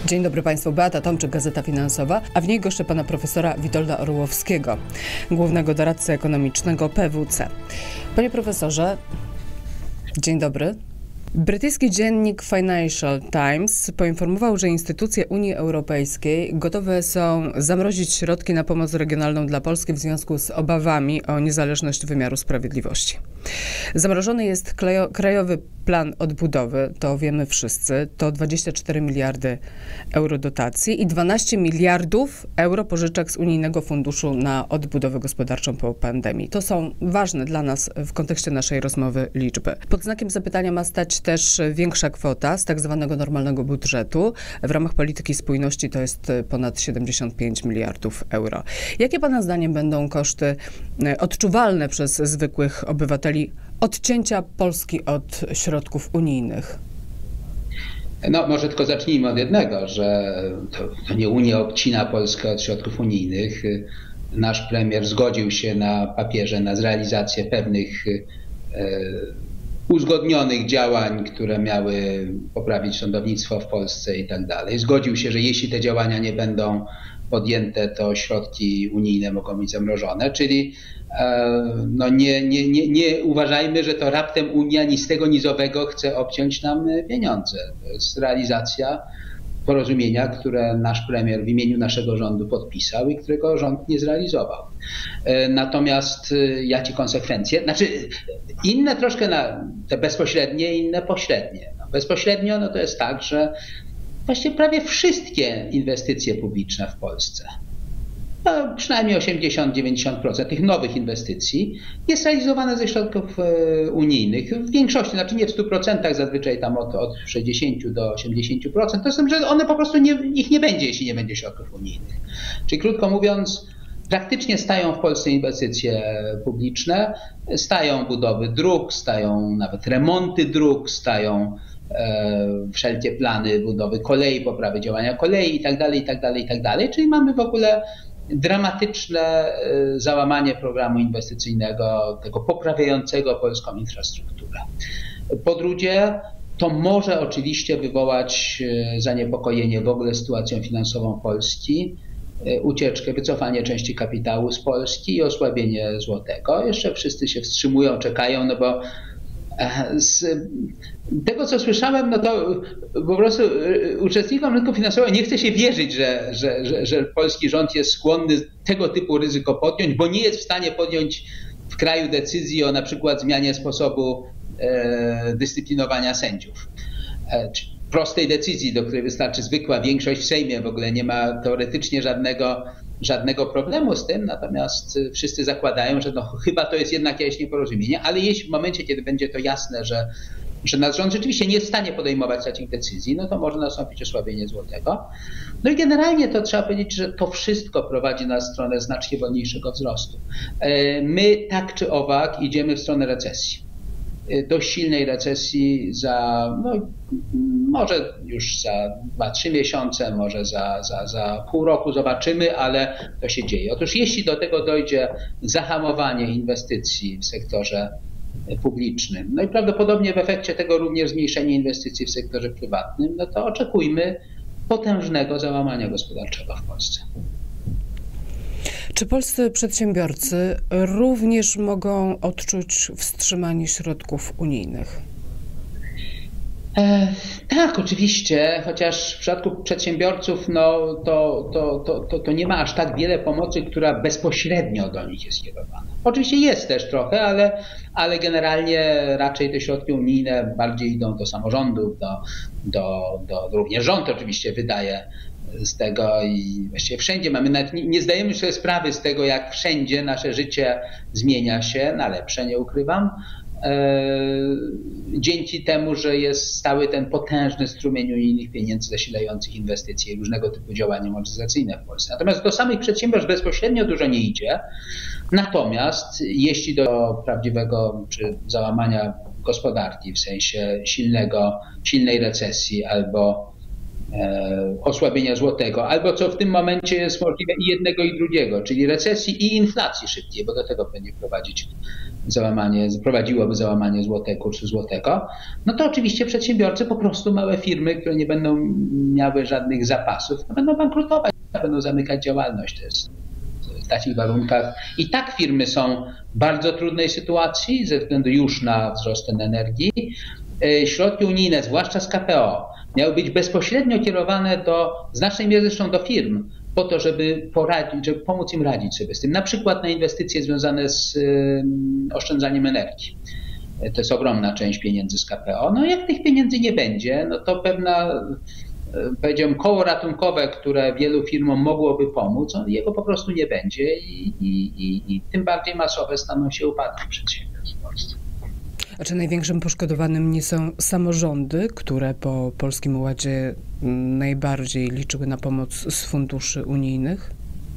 Dzień dobry Państwu, Beata Tomczyk, Gazeta Finansowa, a w niej goszczę pana profesora Witolda Orłowskiego, głównego doradcę ekonomicznego PwC. Panie profesorze, dzień dobry. Brytyjski dziennik Financial Times poinformował, że instytucje Unii Europejskiej gotowe są zamrozić środki na pomoc regionalną dla Polski w związku z obawami o niezależność wymiaru sprawiedliwości. Zamrożony jest Krajowy Plan Odbudowy, to wiemy wszyscy, to 24 miliardy euro dotacji i 12 miliardów euro pożyczek z Unijnego Funduszu na Odbudowę Gospodarczą po pandemii. To są ważne dla nas w kontekście naszej rozmowy liczby. Pod znakiem zapytania ma stać też większa kwota z tak zwanego normalnego budżetu. W ramach polityki spójności to jest ponad 75 miliardów euro. Jakie pana zdaniem będą koszty odczuwalne przez zwykłych obywateli odcięcia Polski od środków unijnych? No, może tylko zacznijmy od jednego, że to nie Unia odcina Polskę od środków unijnych. Nasz premier zgodził się na papierze na zrealizację pewnych uzgodnionych działań, które miały poprawić sądownictwo w Polsce i tak dalej. Zgodził się, że jeśli te działania nie będą podjęte, to środki unijne mogą być zamrożone, czyli no nie uważajmy, że to raptem Unia ni z tego ni z owego chce obciąć nam pieniądze. To jest realizacja porozumienia, które nasz premier w imieniu naszego rządu podpisał i którego rząd nie zrealizował. Natomiast jakie konsekwencje? Znaczy inne troszkę te bezpośrednie, inne pośrednie. Bezpośrednio to jest tak, że właściwie prawie wszystkie inwestycje publiczne w Polsce, przynajmniej 80-90% tych nowych inwestycji jest realizowane ze środków unijnych. W większości, znaczy nie w 100%, zazwyczaj tam od 60 do 80%, to jest, że one po prostu ich nie będzie, jeśli nie będzie środków unijnych. Czyli krótko mówiąc, praktycznie stają w Polsce inwestycje publiczne, stają budowy dróg, stają nawet remonty dróg, stają wszelkie plany budowy kolei, poprawy działania kolei itd. Czyli mamy w ogóle dramatyczne załamanie programu inwestycyjnego, tego poprawiającego polską infrastrukturę. Po drugie, to może oczywiście wywołać zaniepokojenie w ogóle sytuacją finansową Polski, ucieczkę, wycofanie części kapitału z Polski i osłabienie złotego. Jeszcze wszyscy się wstrzymują, czekają, no bo z tego, co słyszałem, no to po prostu uczestnikom rynku finansowego nie chce się wierzyć, że polski rząd jest skłonny tego typu ryzyko podjąć, bo nie jest w stanie podjąć w kraju decyzji o na przykład zmianie sposobu dyscyplinowania sędziów. Prostej decyzji, do której wystarczy zwykła większość w Sejmie, w ogóle nie ma teoretycznie żadnego problemu z tym, natomiast wszyscy zakładają, że chyba to jest jednak jakieś nieporozumienie, ale jeśli w momencie, kiedy będzie to jasne, że nasz rząd rzeczywiście nie jest w stanie podejmować takich decyzji, no to może nastąpić osłabienie złotego. No i generalnie to trzeba powiedzieć, że to wszystko prowadzi nas w stronę znacznie wolniejszego wzrostu. My tak czy owak idziemy w stronę recesji. Dość silnej recesji może już za 2-3 miesiące, może za pół roku zobaczymy, ale to się dzieje. Otóż jeśli do tego dojdzie zahamowanie inwestycji w sektorze publicznym, no i prawdopodobnie w efekcie tego również zmniejszenie inwestycji w sektorze prywatnym, no to oczekujmy potężnego załamania gospodarczego w Polsce. Czy polscy przedsiębiorcy również mogą odczuć wstrzymanie środków unijnych? Tak, oczywiście, chociaż w przypadku przedsiębiorców to nie ma aż tak wiele pomocy, która bezpośrednio do nich jest skierowana. Oczywiście jest też trochę, ale generalnie raczej te środki unijne bardziej idą do samorządów, również rząd oczywiście wydaje z tego i właściwie wszędzie mamy, nawet nie zdajemy sobie sprawy z tego, jak wszędzie nasze życie zmienia się na lepsze, nie ukrywam. Dzięki temu, że jest stały ten potężny strumień unijnych pieniędzy zasilających inwestycje i różnego typu działania monetyzacyjne w Polsce. Natomiast do samych przedsiębiorstw bezpośrednio dużo nie idzie. Natomiast jeśli do prawdziwego czy załamania gospodarki w sensie silnej recesji albo osłabienia złotego, albo co w tym momencie jest możliwe i jednego i drugiego, czyli recesji i inflacji szybkiej, bo do tego będzie prowadziłoby załamanie kursu złotego, no to oczywiście przedsiębiorcy, po prostu małe firmy, które nie będą miały żadnych zapasów, no będą bankrutować, będą zamykać działalność. To jest w takich warunkach. I tak firmy są w bardzo trudnej sytuacji ze względu już na wzrost cen energii. Środki unijne, zwłaszcza z KPO, miały być bezpośrednio kierowane w znacznej mierze zresztą do firm, po to, żeby pomóc im radzić sobie z tym. Na przykład na inwestycje związane z oszczędzaniem energii. To jest ogromna część pieniędzy z KPO. No jak tych pieniędzy nie będzie, no to powiedziałbym, koło ratunkowe, które wielu firmom mogłoby pomóc, jego po prostu nie będzie i tym bardziej masowe staną się upadki przedsiębiorstw w Polsce. A czy największym poszkodowanym nie są samorządy, które po Polskim Ładzie najbardziej liczyły na pomoc z funduszy unijnych?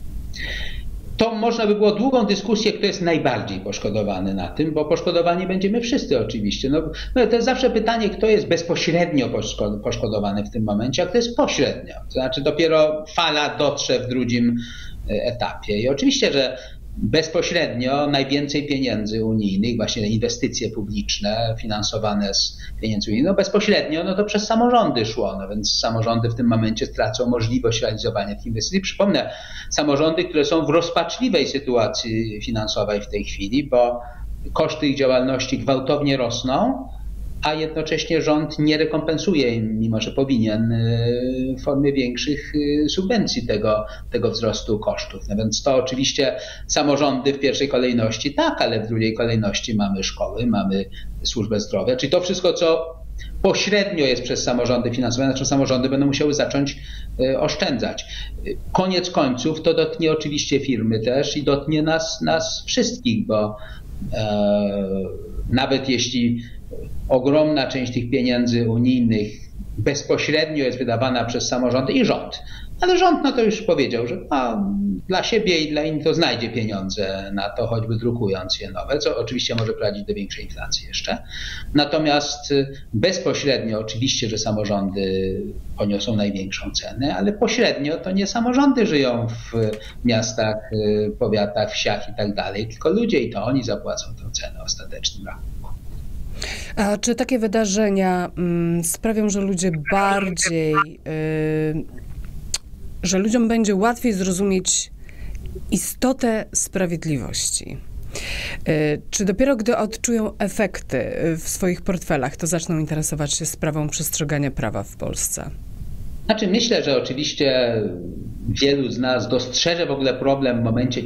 To można by było długą dyskusję, kto jest najbardziej poszkodowany na tym, bo poszkodowani będziemy wszyscy oczywiście. No, to jest zawsze pytanie, kto jest bezpośrednio poszkodowany w tym momencie, a kto jest pośrednio. To znaczy dopiero fala dotrze w drugim etapie. I oczywiście, że bezpośrednio najwięcej pieniędzy unijnych, właśnie inwestycje publiczne finansowane z pieniędzy unijnych, no bezpośrednio no to przez samorządy szło, no więc samorządy w tym momencie stracą możliwość realizowania tych inwestycji. Przypomnę, samorządy, które są w rozpaczliwej sytuacji finansowej w tej chwili, bo koszty ich działalności gwałtownie rosną, a jednocześnie rząd nie rekompensuje im, mimo że powinien, w formie większych subwencji tego wzrostu kosztów. No więc to oczywiście samorządy w pierwszej kolejności tak, ale w drugiej kolejności mamy szkoły, mamy służbę zdrowia, czyli to wszystko, co pośrednio jest przez samorządy finansowane, znaczy samorządy będą musiały zacząć oszczędzać. Koniec końców to dotknie oczywiście firmy też i dotknie nas wszystkich, bo nawet jeśli ogromna część tych pieniędzy unijnych bezpośrednio jest wydawana przez samorządy i rząd. Ale rząd to już powiedział, że dla siebie i dla innych to znajdzie pieniądze na to, choćby drukując je nowe, co oczywiście może prowadzić do większej inflacji jeszcze. Natomiast bezpośrednio oczywiście, że samorządy poniosą największą cenę, ale pośrednio to nie samorządy żyją w miastach, powiatach, wsiach i tak dalej, tylko ludzie i to oni zapłacą tę cenę ostatecznym rachunku. A czy takie wydarzenia sprawią, że ludzie że ludziom będzie łatwiej zrozumieć istotę sprawiedliwości? Czy dopiero gdy odczują efekty w swoich portfelach, to zaczną interesować się sprawą przestrzegania prawa w Polsce? Znaczy myślę, że oczywiście wielu z nas dostrzeże w ogóle problem w momencie,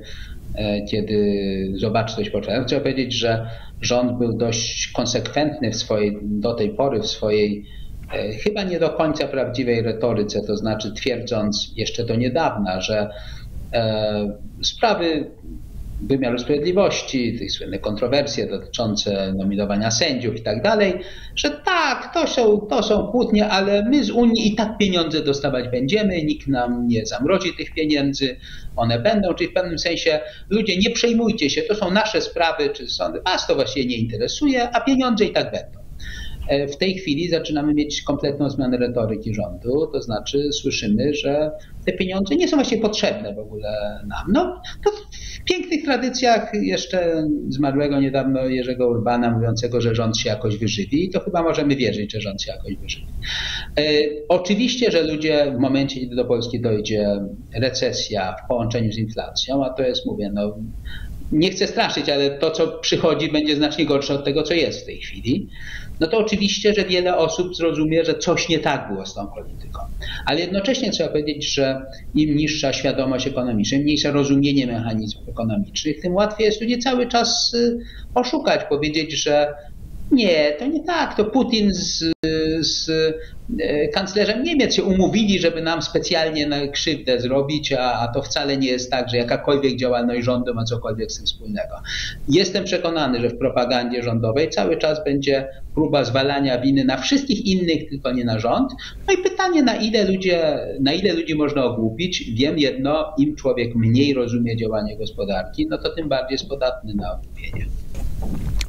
kiedy zobaczy coś portfela. Trzeba powiedzieć, że rząd był dość konsekwentny do tej pory w swojej chyba nie do końca prawdziwej retoryce, to znaczy twierdząc jeszcze do niedawna, że sprawy wymiaru sprawiedliwości, tych słynne kontrowersje dotyczące nominowania sędziów i tak dalej, że tak, to są kłótnie, ale my z Unii i tak pieniądze dostawać będziemy, nikt nam nie zamrozi tych pieniędzy, one będą, czyli w pewnym sensie ludzie nie przejmujcie się, to są nasze sprawy czy sądy, was to właściwie nie interesuje, a pieniądze i tak będą. W tej chwili zaczynamy mieć kompletną zmianę retoryki rządu, to znaczy słyszymy, że te pieniądze nie są właściwie potrzebne w ogóle nam. No, to w pięknych tradycjach jeszcze zmarłego niedawno Jerzego Urbana mówiącego, że rząd się jakoś wyżywi i to chyba możemy wierzyć, że rząd się jakoś wyżywi. Oczywiście, że ludzie w momencie, kiedy do Polski dojdzie recesja w połączeniu z inflacją, a to jest, mówię, no nie chcę straszyć, ale to, co przychodzi, będzie znacznie gorsze od tego, co jest w tej chwili, no to oczywiście, że wiele osób zrozumie, że coś nie tak było z tą polityką. Ale jednocześnie trzeba powiedzieć, że im niższa świadomość ekonomiczna, im mniejsze rozumienie mechanizmów ekonomicznych, tym łatwiej jest ludzi cały czas oszukać, powiedzieć, że nie, to nie tak, to Putin z kanclerzem Niemiec się umówili, żeby nam specjalnie na krzywdę zrobić, a to wcale nie jest tak, że jakakolwiek działalność rządu ma cokolwiek z tym wspólnego. Jestem przekonany, że w propagandzie rządowej cały czas będzie próba zwalania winy na wszystkich innych, tylko nie na rząd. No i pytanie, na ile ludzi można ogłupić. Wiem jedno, im człowiek mniej rozumie działanie gospodarki, no to tym bardziej jest podatny na ogłupienie.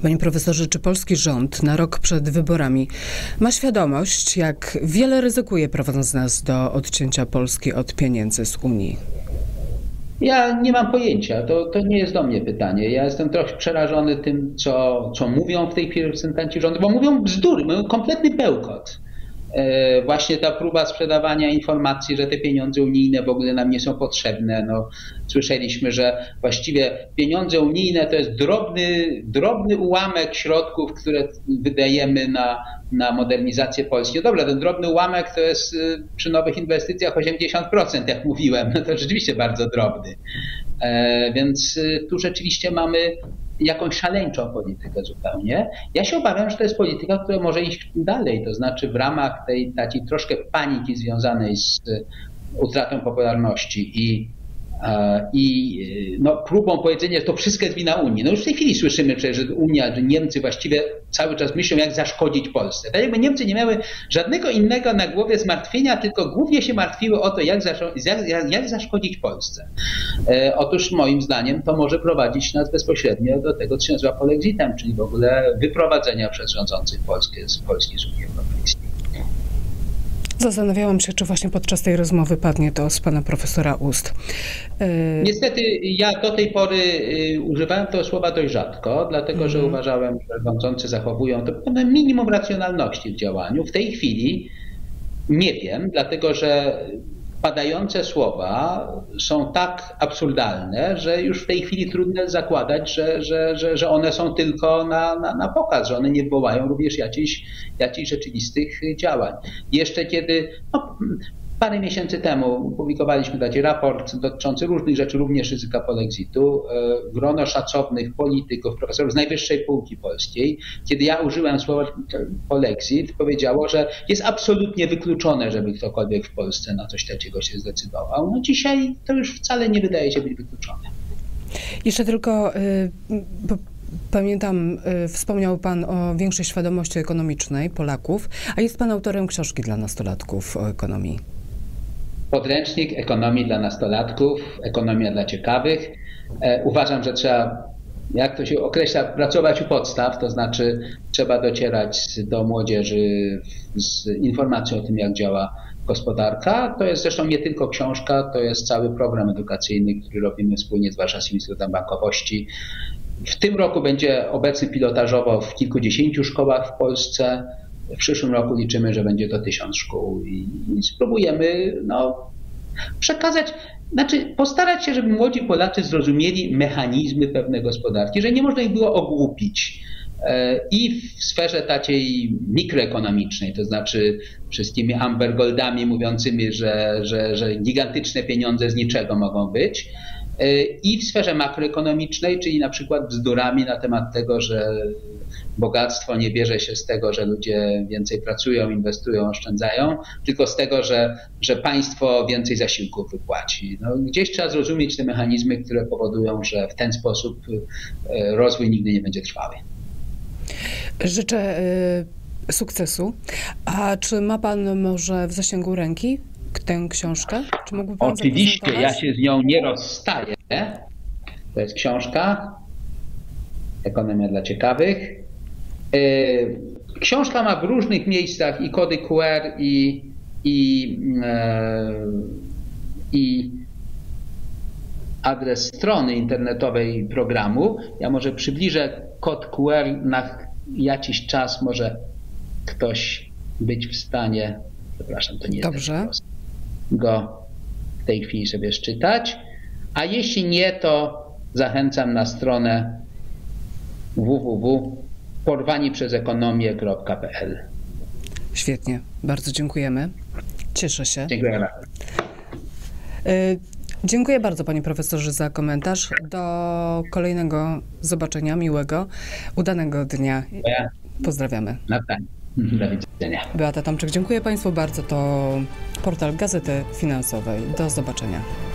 Panie profesorze, czy polski rząd na rok przed wyborami ma świadomość, jak wiele ryzykuje, prowadząc nas do odcięcia Polski od pieniędzy z Unii? Ja nie mam pojęcia, to nie jest do mnie pytanie. Ja jestem trochę przerażony tym, co mówią w tej chwili reprezentanci rządu, bo mówią bzdury, mówią kompletny bełkot. Właśnie ta próba sprzedawania informacji, że te pieniądze unijne w ogóle nam nie są potrzebne. No, słyszeliśmy, że właściwie pieniądze unijne to jest drobny ułamek środków, które wydajemy na modernizację Polski. No dobra, ten drobny ułamek to jest przy nowych inwestycjach 80%, jak mówiłem. No to rzeczywiście bardzo drobny. Więc tu rzeczywiście mamy jakąś szaleńczą politykę zupełnie. Ja się obawiam, że to jest polityka, która może iść dalej, to znaczy w ramach tej takiej troszkę paniki związanej z utratą popularności i próbą powiedzenia, że to wszystko jest wina Unii. No już w tej chwili słyszymy przecież, że Unia, że Niemcy właściwie cały czas myślą, jak zaszkodzić Polsce. Tak jakby Niemcy nie miały żadnego innego na głowie zmartwienia, tylko głównie się martwiły o to, jak zaszkodzić Polsce. Otóż moim zdaniem to może prowadzić nas bezpośrednio do tego, co się nazywa polexitem, czyli w ogóle wyprowadzenia przez rządzących Polski z Unii Europejskiej. Zastanawiałam się, czy właśnie podczas tej rozmowy padnie to z pana profesora ust. Niestety ja do tej pory używałem tego słowa dość rzadko, dlatego że uważałem, że rządzący zachowują to pewne minimum racjonalności w działaniu. W tej chwili nie wiem, dlatego że padające słowa są tak absurdalne, że już w tej chwili trudno zakładać, że one są tylko na pokaz, że one nie wywołają również jakichś rzeczywistych działań. Jeszcze kiedy parę miesięcy temu publikowaliśmy taki raport dotyczący różnych rzeczy, również ryzyka polexitu. Grono szacownych polityków, profesorów z najwyższej półki polskiej, kiedy ja użyłem słowa polexit, powiedziało, że jest absolutnie wykluczone, żeby ktokolwiek w Polsce na coś takiego się zdecydował. No dzisiaj to już wcale nie wydaje się być wykluczone. Jeszcze tylko, pamiętam, wspomniał pan o większej świadomości ekonomicznej Polaków, a jest pan autorem książki dla nastolatków o ekonomii. Podręcznik ekonomii dla nastolatków, ekonomia dla ciekawych. Uważam, że trzeba, jak to się określa, pracować u podstaw, to znaczy trzeba docierać do młodzieży z informacją o tym, jak działa gospodarka. To jest zresztą nie tylko książka, to jest cały program edukacyjny, który robimy wspólnie z Warszawskim Instytutem Bankowości. W tym roku będzie obecny pilotażowo w kilkudziesięciu szkołach w Polsce. W przyszłym roku liczymy, że będzie to 1000 szkół i spróbujemy przekazać, postarać się, żeby młodzi Polacy zrozumieli mechanizmy pewnej gospodarki, że nie można ich było ogłupić. I w sferze takiej mikroekonomicznej, to znaczy wszystkimi Amber Goldami mówiącymi, że gigantyczne pieniądze z niczego mogą być, i w sferze makroekonomicznej, czyli na przykład bzdurami na temat tego, że bogactwo nie bierze się z tego, że ludzie więcej pracują, inwestują, oszczędzają, tylko z tego, że państwo więcej zasiłków wypłaci. No, gdzieś trzeba zrozumieć te mechanizmy, które powodują, że w ten sposób rozwój nigdy nie będzie trwały. Życzę sukcesu. A czy ma pan może w zasięgu ręki tę książkę? Czy mógłby pan Oczywiście, ja się z nią nie rozstaję. To jest książka Ekonomia dla ciekawych. Książka ma w różnych miejscach i kody QR, i adres strony internetowej programu. Ja może przybliżę kod QR na jakiś czas, może ktoś być w stanie, przepraszam, to nie jest dobrze, go w tej chwili sobie szczytać. A jeśli nie, to zachęcam na stronę www.porwaniprzesekonomię.pl. Świetnie, bardzo dziękujemy. Cieszę się. Dziękuję bardzo. Dziękuję bardzo, panie profesorze, za komentarz. Do kolejnego zobaczenia, miłego, udanego dnia. Pozdrawiamy. Do widzenia. Beata Tomczyk, dziękuję państwu bardzo. To portal Gazety Finansowej. Do zobaczenia.